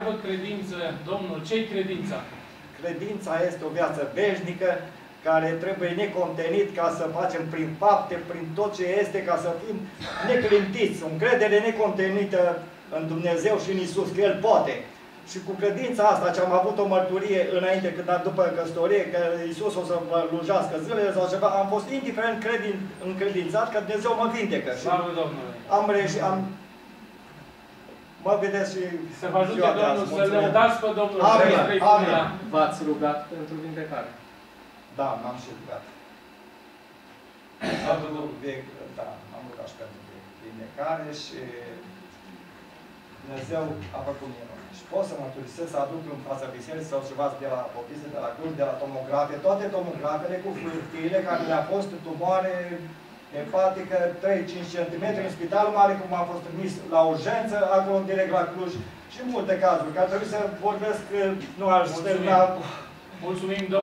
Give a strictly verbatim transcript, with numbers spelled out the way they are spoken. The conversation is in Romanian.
Credință, Domnul, ce-i credința? Credința este o viață veșnică care trebuie necontenit ca să facem prin fapte, prin tot ce este, ca să fim neclintiți. O încredere necontenită în Dumnezeu și în Iisus, că El poate. Și cu credința asta, ce am avut o mărturie înainte, când după căsătorie, că Iisus o să vă lujească zilele sau ceva, am fost indiferent credin, încredințat că Dumnezeu mă vindecă. Slavă Domnului! Am reușit, am... Mă vedeți și să vă ajute Domnul, să lăudați pe Domnul. Amin, amin. V-ați rugat pentru vindecare? Da, m-am și rugat. Da, m-am rugat și pentru vindecare și Dumnezeu a făcut minune. Și pot să mărturisesc, să aduc în fața bisericii sau ceva de la popise, de la curs, de la tomografe, toate tomografele cu fluidile care le-a fost tumoare hepatică, trei cinci centimetri, în spitalul mare, cum a fost trimis la urgență, acolo direct la Cluj și în multe cazuri, că ar trebui să vorbesc, nu aș termina. Mulțumim, Domnul.